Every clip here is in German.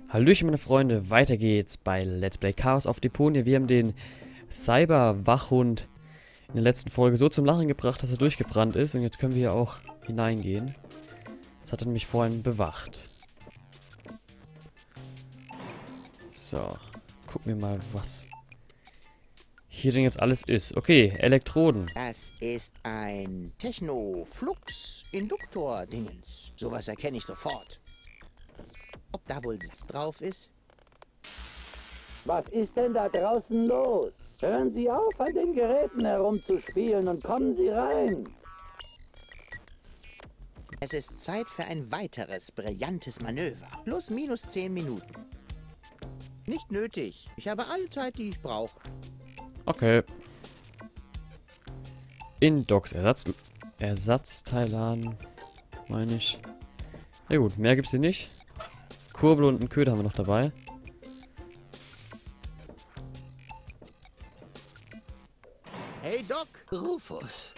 Hallöchen meine Freunde, weiter geht's bei Let's Play Chaos auf Deponia. Wir haben den Cyber-Wachhund in der letzten Folge so zum Lachen gebracht, dass er durchgebrannt ist. Und jetzt können wir hier auch hineingehen. Das hat er nämlich vorhin bewacht. So, gucken wir mal, was hier denn jetzt alles ist. Okay, Elektroden. Das ist ein Techno-Flux-Induktor-Dingens. Sowas erkenne ich sofort. Ob da wohl Saft drauf ist? Was ist denn da draußen los? Hören Sie auf, an den Geräten herumzuspielen und kommen Sie rein. Es ist Zeit für ein weiteres brillantes Manöver. Plus minus 10 Minuten. Nicht nötig. Ich habe alle Zeit, die ich brauche. Okay. In Docks Ersatzteilladen, meine ich. Ja gut, mehr gibt's hier nicht. Kurbel und einen Köder haben wir noch dabei. Hey Doc! Rufus.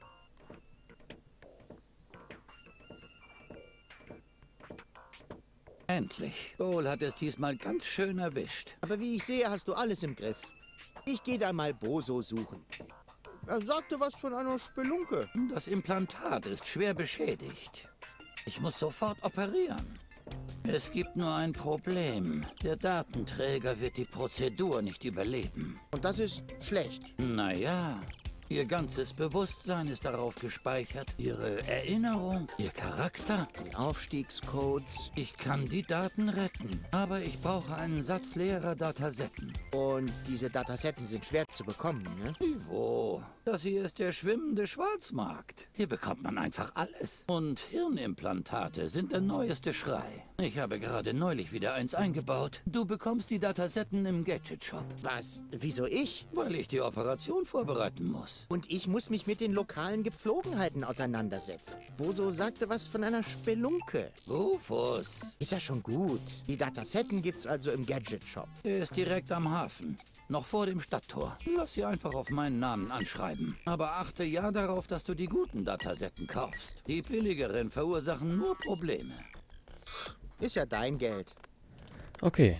Endlich. Cole hat es diesmal ganz schön erwischt. Aber wie ich sehe, hast du alles im Griff. Ich gehe da mal Boso suchen. Er sagte was von einer Spelunke. Das Implantat ist schwer beschädigt. Ich muss sofort operieren. Es gibt nur ein Problem. Der Datenträger wird die Prozedur nicht überleben. Und das ist schlecht. Naja, Ihr ganzes Bewusstsein ist darauf gespeichert. Ihre Erinnerung, Ihr Charakter. Die Aufstiegscodes. Ich kann die Daten retten, aber ich brauche einen Satz leerer Datasetten. Und diese Datasetten sind schwer zu bekommen, ne? Wo? Das hier ist der schwimmende Schwarzmarkt. Hier bekommt man einfach alles. Und Hirnimplantate sind der neueste Schrei. Ich habe gerade neulich wieder eins eingebaut. Du bekommst die Datasetten im Gadget-Shop. Was? Wieso ich? Weil ich die Operation vorbereiten muss. Und ich muss mich mit den lokalen Gepflogenheiten auseinandersetzen. Boso sagte was von einer Spelunke. Rufus, Ist ja schon gut. Die Datasetten gibt's also im Gadget-Shop. er ist direkt am Hafen. Noch vor dem Stadttor. Lass sie einfach auf meinen Namen anschreiben. Aber achte ja darauf, dass du die guten Datasetten kaufst. Die billigeren verursachen nur Probleme. Ist ja dein Geld. Okay.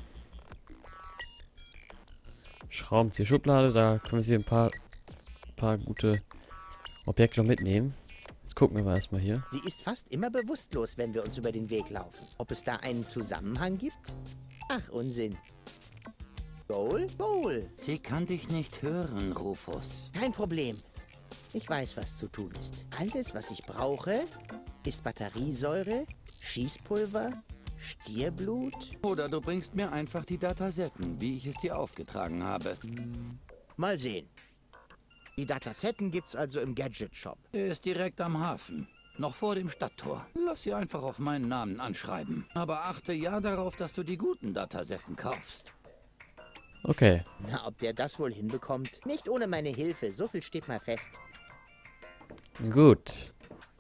Schraubenzieher Schublade, da können wir hier ein paar gute Objekte noch mitnehmen. Jetzt gucken wir mal erstmal hier. Sie ist fast immer bewusstlos, wenn wir uns über den Weg laufen. Ob es da einen Zusammenhang gibt? Ach, Unsinn. Goal? Goal. Sie kann dich nicht hören, Rufus. Kein Problem. Ich weiß, was zu tun ist. Alles, was ich brauche, ist Batteriesäure, Schießpulver, Stierblut. Oder du bringst mir einfach die Datasetten, wie ich es dir aufgetragen habe. Mal sehen. Die Datasetten gibt's also im Gadget-Shop. Er ist direkt am Hafen. Noch vor dem Stadttor. Lass sie einfach auf meinen Namen anschreiben. Aber achte ja darauf, dass du die guten Datasetten kaufst. Okay. Na, ob der das wohl hinbekommt? Nicht ohne meine Hilfe, so viel steht mal fest. Gut.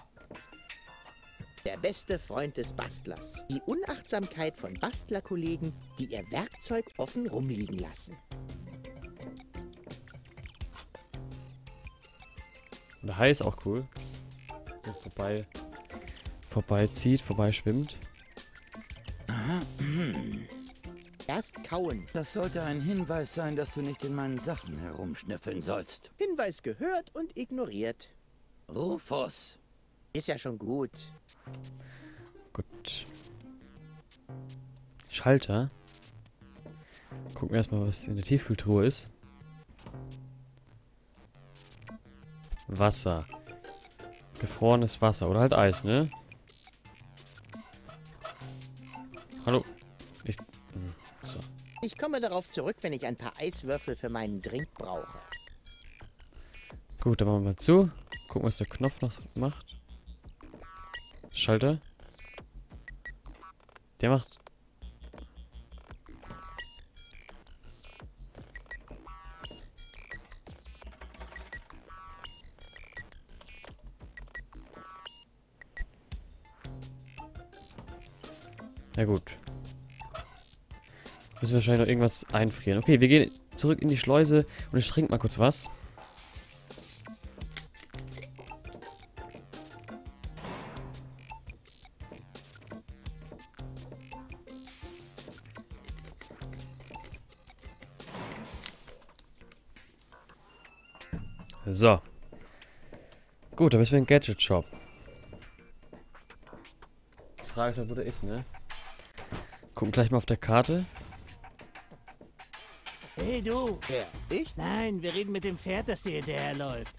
Der beste Freund des Bastlers. Die Unachtsamkeit von Bastlerkollegen, die ihr Werkzeug offen rumliegen lassen. Und der Hai ist auch cool. Der vorbeizieht, vorbeischwimmt. Erst kauen. Das sollte ein Hinweis sein, dass du nicht in meinen Sachen herumschnüffeln sollst. Hinweis gehört und ignoriert. Rufus. Ist ja schon gut. Gut. Schalter. Gucken wir erstmal, was in der Tiefkühltruhe ist. Wasser. Gefrorenes Wasser. Oder halt Eis, ne? Hallo. So. Ich komme darauf zurück, wenn ich ein paar Eiswürfel für meinen Drink brauche. Gut, dann machen wir mal zu. Gucken, was der Knopf noch macht. Schalter. Der macht... Ja gut. Müssen wir wahrscheinlich noch irgendwas einfrieren. Okay, wir gehen zurück in die Schleuse und ich trinke mal kurz was. So. Gut, dann müssen wir in den Gadget-Shop. Die Frage ist halt, wo der ist, ne? Gucken gleich mal auf der Karte. Hey du! Wer? Ich? Nein, wir reden mit dem Pferd, das dir hinterherläuft.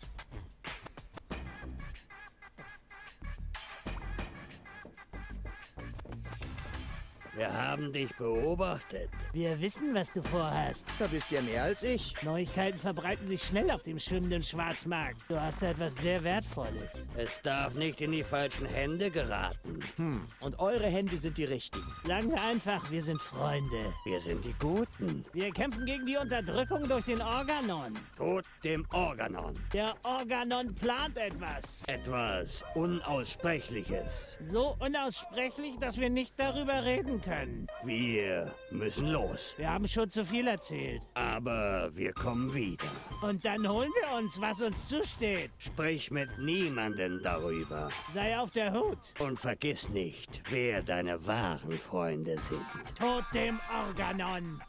Wir haben dich beobachtet. Wir wissen, was du vorhast. Da wisst ihr mehr als ich. Neuigkeiten verbreiten sich schnell auf dem schwimmenden Schwarzmarkt. Du hast da etwas sehr Wertvolles. Es darf nicht in die falschen Hände geraten. Und eure Hände sind die richtigen. Sagen wir einfach, wir sind Freunde. Wir sind die Guten. Wir kämpfen gegen die Unterdrückung durch den Organon. Tod dem Organon. Der Organon plant etwas. Etwas Unaussprechliches. So unaussprechlich, dass wir nicht darüber reden können. Wir müssen los. Wir haben schon zu viel erzählt. Aber wir kommen wieder. Und dann holen wir uns, was uns zusteht. Sprich mit niemandem darüber. Sei auf der Hut. Und vergiss nicht, wer deine wahren Freunde sind. Tod dem Organon.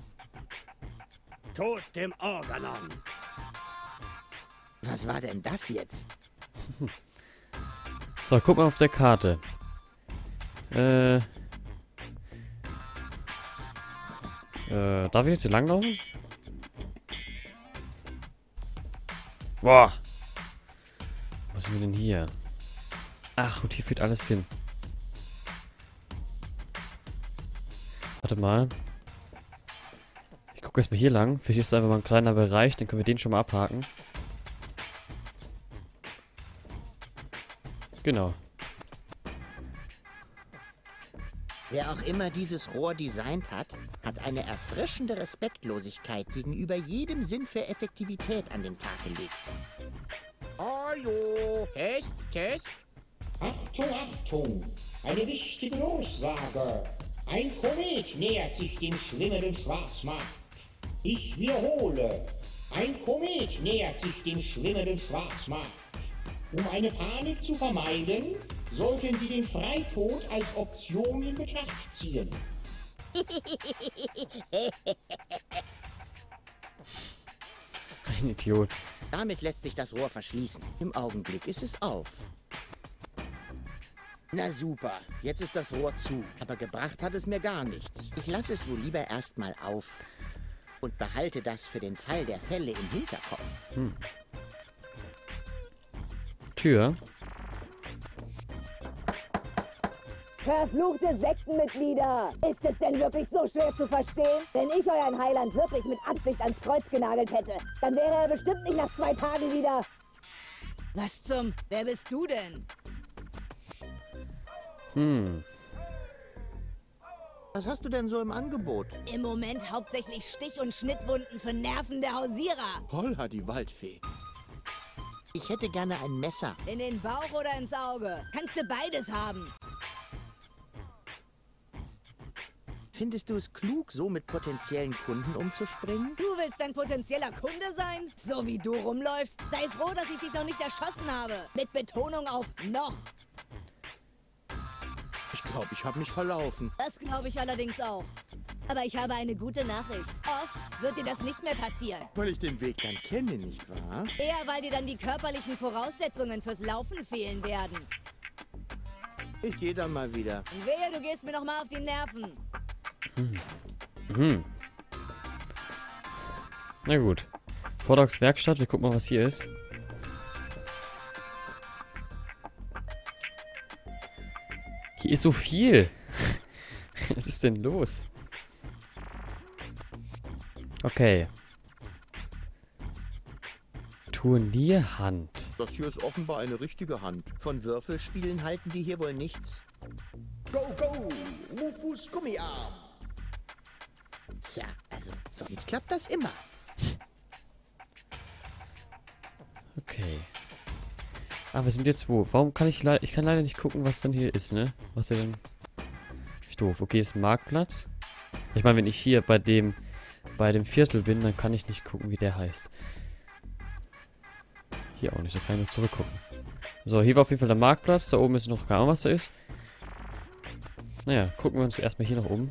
Tod dem Organon. Was war denn das jetzt? So, guck mal auf der Karte. Darf ich jetzt hier langlaufen? Boah. Wo sind wir denn hier? Ach, und hier führt alles hin. Warte mal. Ich gucke erstmal hier lang. Vielleicht ist da einfach mal ein kleiner Bereich, dann können wir den schon mal abhaken. Genau. Wer auch immer dieses Rohr designt hat, hat eine erfrischende Respektlosigkeit gegenüber jedem Sinn für Effektivität an den Tag gelegt. Hallo, Test, Test. Achtung, Achtung! Eine wichtige Durchsage. Ein Komet nähert sich dem schwimmenden Schwarzmarkt. Ich wiederhole. Ein Komet nähert sich dem schwimmenden Schwarzmarkt. Um eine Panik zu vermeiden, sollten Sie den Freitod als Option in Betracht ziehen. Ein Idiot. Damit lässt sich das Rohr verschließen. Im Augenblick ist es auf. Na super, jetzt ist das Rohr zu. Aber gebracht hat es mir gar nichts. Ich lasse es wohl lieber erstmal auf. Und behalte das für den Fall der Fälle im Hinterkopf. Tür. Verfluchte Sektenmitglieder! Ist es denn wirklich so schwer zu verstehen? Wenn ich euren Heiland wirklich mit Absicht ans Kreuz genagelt hätte, dann wäre er bestimmt nicht nach 2 Tagen wieder... Was zum... Wer bist du denn? Was hast du denn so im Angebot? Im Moment hauptsächlich Stich- und Schnittwunden für nervende Hausierer. Holla, die Waldfee. Ich hätte gerne ein Messer. In den Bauch oder ins Auge. Kannst du beides haben. Findest du es klug, so mit potenziellen Kunden umzuspringen? Du willst ein potenzieller Kunde sein? So wie du rumläufst? Sei froh, dass ich dich noch nicht erschossen habe. Mit Betonung auf noch. Ich glaube, ich habe mich verlaufen. Das glaube ich allerdings auch. Aber ich habe eine gute Nachricht. Oft wird dir das nicht mehr passieren. Weil ich den Weg dann kenne, nicht wahr? Eher, weil dir dann die körperlichen Voraussetzungen fürs Laufen fehlen werden. Ich gehe dann mal wieder. Und wehe, du gehst mir noch mal auf die Nerven. Na gut. Vordogs Werkstatt. Wir gucken mal, was hier ist. Hier ist so viel. Was ist denn los? Okay. Turnierhand. Das hier ist offenbar eine richtige Hand. Von Würfelspielen halten die hier wohl nichts. Go, go! Rufus Gummiarm! Tja, also sonst klappt das immer. Okay. Ah, wir sind jetzt wo? Warum kann ich kann leider nicht gucken, was dann hier ist, ne? Was der denn... Ist doof. Okay, ist ein Marktplatz. Ich meine, wenn ich hier bei dem Viertel bin, dann kann ich nicht gucken, wie der heißt. Hier auch nicht, da kann ich nur zurückgucken. So, hier war auf jeden Fall der Marktplatz. Da oben ist noch gar nicht, was da ist. Naja, gucken wir uns erstmal hier noch um.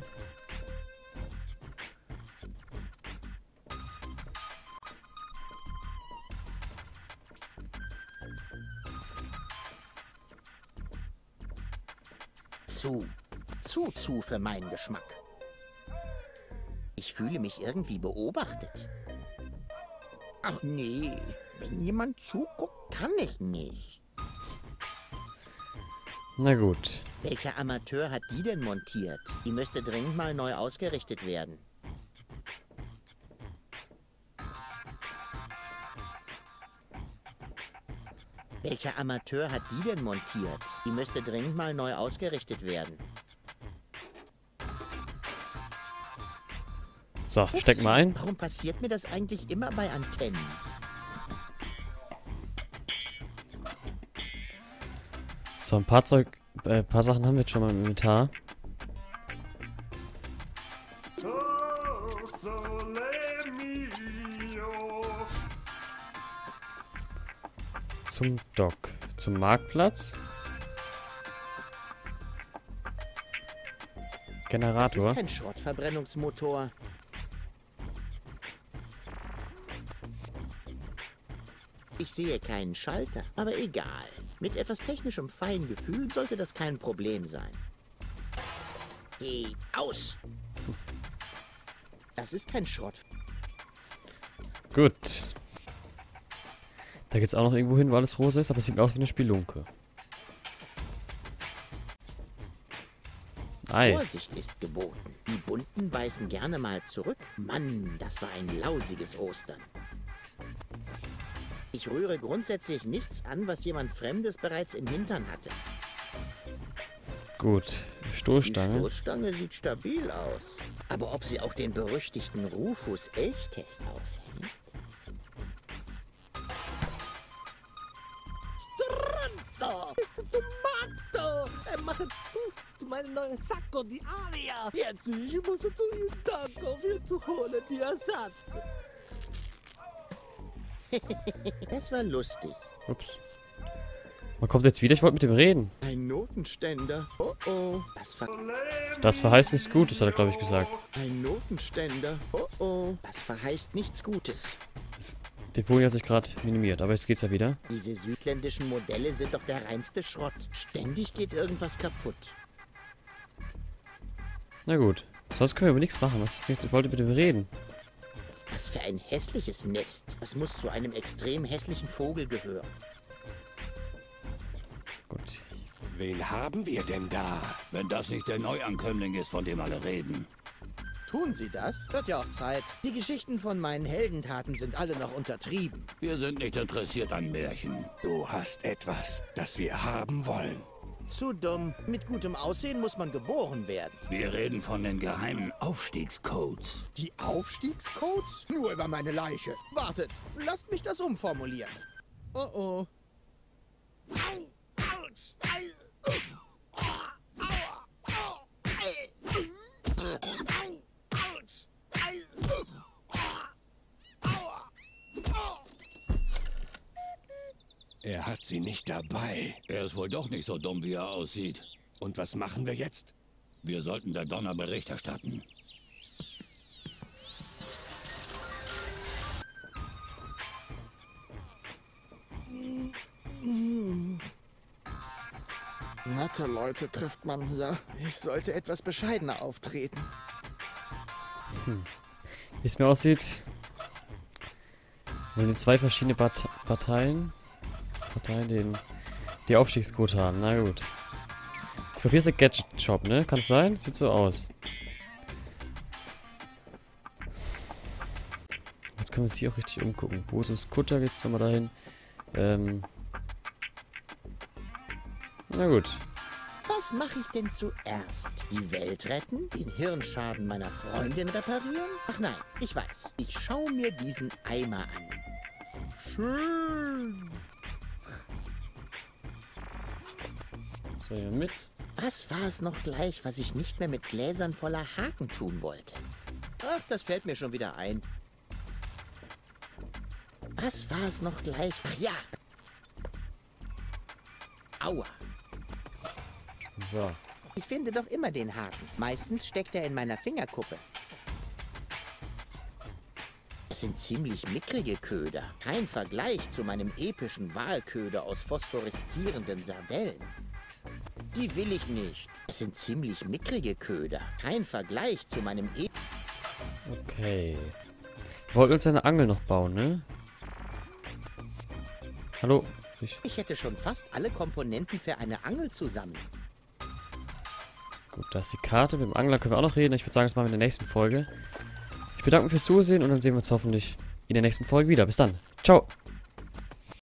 zu für meinen Geschmack. Ich fühle mich irgendwie beobachtet. Ach nee, wenn jemand zuguckt, kann ich nicht. Na gut. Welcher Amateur hat die denn montiert? Die müsste dringend mal neu ausgerichtet werden. Welcher Amateur hat die denn montiert? Die müsste dringend mal neu ausgerichtet werden. So, steck mal ein. Warum passiert mir das eigentlich immer bei Antennen? So, ein paar Sachen haben wir jetzt schon mal im Inventar. Zum Dock. Zum Marktplatz. Das Generator. ist kein Schrottverbrennungsmotor. Ich sehe keinen Schalter, aber egal. Mit etwas technischem Feingefühl sollte das kein Problem sein. Geh aus! Das ist kein Schrott. Gut. Da geht's auch noch irgendwo hin, wo alles rosa ist, aber es sieht aus wie eine Spelunke. Ei. Vorsicht ist geboten. Die Bunten beißen gerne mal zurück. Mann, das war ein lausiges Ostern. Ich rühre grundsätzlich nichts an, was jemand Fremdes bereits im Hintern hatte. Gut. Die Stoßstange. Stoßstange sieht stabil aus. Aber ob sie auch den berüchtigten Rufus-Elchtest aushält? So, bist du Tomato? Mache du meine neue Sacco di Aria. Jetzt, ich muss zu jeden Tag auf hier zu holen, die Ersatz. Das war lustig. Ups. Man kommt jetzt wieder, ich wollte mit dem reden. Ein Notenständer. Oh oh. Das verheißt nichts Gutes, hat er, glaube ich, gesagt. Ein Notenständer. Oh oh. Das verheißt nichts Gutes. Die Folie hat sich gerade minimiert, aber jetzt geht's ja wieder. Diese südländischen Modelle sind doch der reinste Schrott. Ständig geht irgendwas kaputt. Na gut. Sonst können wir aber nichts machen. Was ist jetzt? Ich wollte mit dem reden. Was für ein hässliches Nest. Das muss zu einem extrem hässlichen Vogel gehören. Gut. Wen haben wir denn da? Wenn das nicht der Neuankömmling ist, von dem alle reden. Tun Sie das? Wird ja auch Zeit. Die Geschichten von meinen Heldentaten sind alle noch untertrieben. Wir sind nicht interessiert an Märchen. Du hast etwas, das wir haben wollen. Zu dumm. Mit gutem Aussehen muss man geboren werden. Wir reden von den geheimen Aufstiegscodes. Die Aufstiegscodes? Nur über meine Leiche. Wartet, lasst mich das umformulieren. Oh oh. Er hat sie nicht dabei. Er ist wohl doch nicht so dumm, wie er aussieht. Und was machen wir jetzt? Wir sollten der Donner Bericht erstatten. Nette Leute trifft man hier. Ich sollte etwas bescheidener auftreten. Wie es mir aussieht, wenn die zwei verschiedene Parteien die Aufstiegscode haben. Na gut. Ich glaube, hier ist der Gadget-Shop, ne? Kann es sein? Sieht so aus. Jetzt können wir uns hier auch richtig umgucken. Bosus Kutter geht's nochmal dahin. Na gut. Was mache ich denn zuerst? Die Welt retten? Den Hirnschaden meiner Freundin reparieren? Ach nein, ich weiß. Ich schaue mir diesen Eimer an. Schön. So, hier mit. Was war es noch gleich, was ich nicht mehr mit Gläsern voller Haken tun wollte? Ach, das fällt mir schon wieder ein. Was war es noch gleich? Ach ja. Aua. So. Ich finde doch immer den Haken. Meistens steckt er in meiner Fingerkuppe. Es sind ziemlich mickrige Köder. Kein Vergleich zu meinem epischen Walköder aus phosphoreszierenden Sardellen. Die will ich nicht. Es sind ziemlich mickrige Köder. Kein Vergleich zu meinem Okay. Wir wollten uns eine Angel noch bauen, ne? Hallo? Ich hätte schon fast alle Komponenten für eine Angel zusammen. Gut, da ist die Karte. Mit dem Angler können wir auch noch reden. Ich würde sagen, das machen wir in der nächsten Folge. Ich bedanke mich fürs Zusehen und dann sehen wir uns hoffentlich in der nächsten Folge wieder. Bis dann. Ciao.